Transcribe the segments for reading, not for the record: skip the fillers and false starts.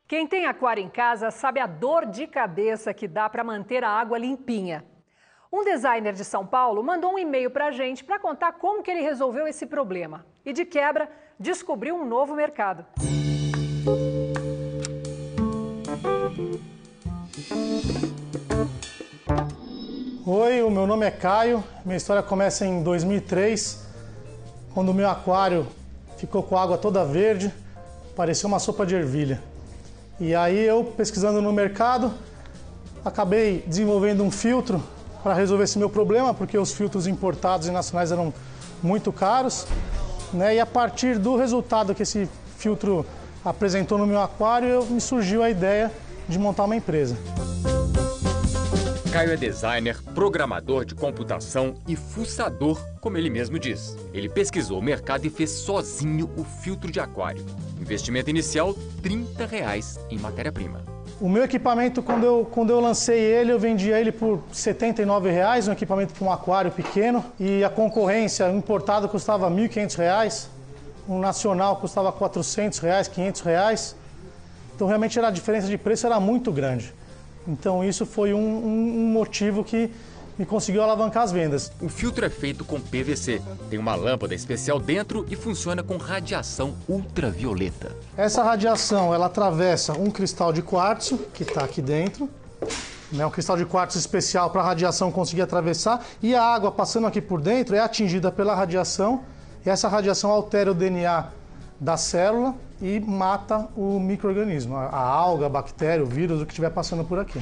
Quem tem aquário em casa sabe a dor de cabeça que dá para manter a água limpinha. Um designer de São Paulo mandou um e-mail para a gente para contar como que ele resolveu esse problema. E de quebra, descobriu um novo mercado. Oi, o meu nome é Caio. Minha história começa em 2003, quando o meu aquário ficou com a água toda verde, parecia uma sopa de ervilha. E aí eu, pesquisando no mercado, acabei desenvolvendo um filtro para resolver esse meu problema, porque os filtros importados e nacionais eram muito caros, né? E a partir do resultado que esse filtro apresentou no meu aquário, me surgiu a ideia de montar uma empresa. Caio é designer, programador de computação e fuçador, como ele mesmo diz. Ele pesquisou o mercado e fez sozinho o filtro de aquário. Investimento inicial, R$30 em matéria-prima. O meu equipamento, quando eu lancei ele, eu vendia ele por R$79, um equipamento para um aquário pequeno. E a concorrência, o importado custava R$1.500, o nacional custava R$400, R$500. Então realmente a diferença de preço era muito grande. Então isso foi um motivo que me conseguiu alavancar as vendas. O filtro é feito com PVC, tem uma lâmpada especial dentro e funciona com radiação ultravioleta. Essa radiação, ela atravessa um cristal de quartzo, que está aqui dentro, né, um cristal de quartzo especial para a radiação conseguir atravessar, e a água passando aqui por dentro é atingida pela radiação, e essa radiação altera o DNA da célula e mata o micro-organismo, a alga, a bactéria, o vírus, o que estiver passando por aqui.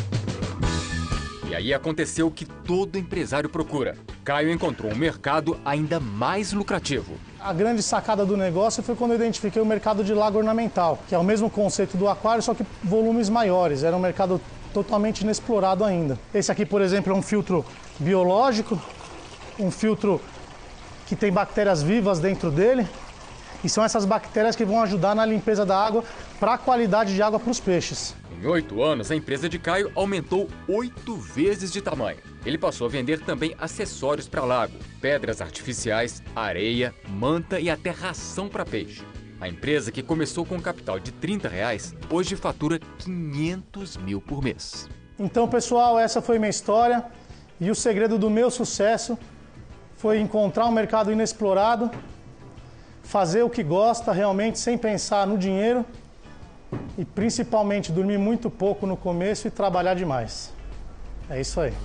E aí aconteceu o que todo empresário procura. Caio encontrou um mercado ainda mais lucrativo. A grande sacada do negócio foi quando eu identifiquei o mercado de lago ornamental, que é o mesmo conceito do aquário, só que volumes maiores. Era um mercado totalmente inexplorado ainda. Esse aqui, por exemplo, é um filtro biológico, um filtro que tem bactérias vivas dentro dele. E são essas bactérias que vão ajudar na limpeza da água para a qualidade de água para os peixes. Em 8 anos, a empresa de Caio aumentou 8 vezes de tamanho. Ele passou a vender também acessórios para lago, pedras artificiais, areia, manta e até ração para peixe. A empresa, que começou com um capital de R$30, hoje fatura 500 mil por mês. Então, pessoal, essa foi minha história. E o segredo do meu sucesso foi encontrar um mercado inexplorado, fazer o que gosta realmente sem pensar no dinheiro e principalmente dormir muito pouco no começo e trabalhar demais. É isso aí.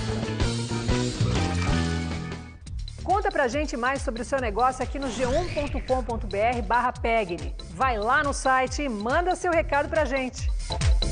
Conta pra gente mais sobre o seu negócio aqui no g1.com.br/Pegni. Vai lá no site e manda seu recado pra gente.